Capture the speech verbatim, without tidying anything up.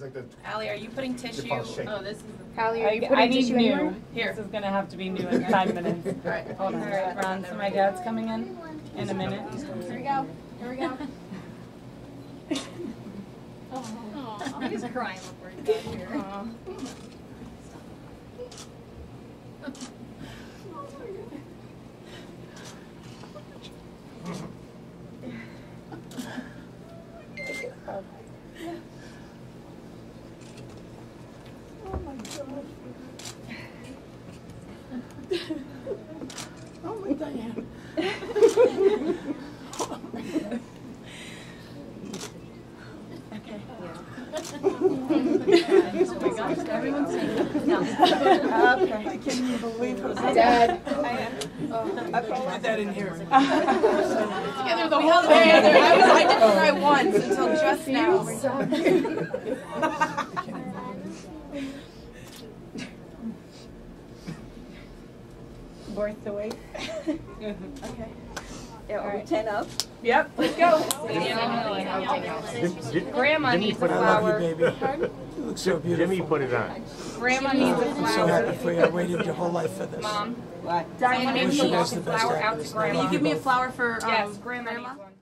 like the. Allie, are you putting tissue? Your shake. Oh, this is. Allie, are you I, putting I need tissue new. anywhere? Here. This is gonna have to be new in five minutes. All right. Hold on. All right, Ron. So my dad's coming in in a minute. Here we go. Here we go. Oh, he's crying before he got here. Aw. Oh my god. Oh my Diane. Okay. Oh my gosh, everyone's saying it. No. Okay. I can't even believe it. Dad. I followed that in here. Together the whole day. I, was, I didn't cry once until just now. Worth the wait. Okay. Yeah, are we ten up? Yep, let's go. Jim- Jim- Grandma Jimmy needs a put it on. flower. baby. You look so beautiful. Jimmy put it on. Grandma needs a I'm so flower. happy for you. I waited your whole life for this. Mom, What? Diane, Wish maybe you you guys walk the a best flower out to happiness. Grandma. Will you give me a flower for um, Yes, Grandma Grandma? needs one.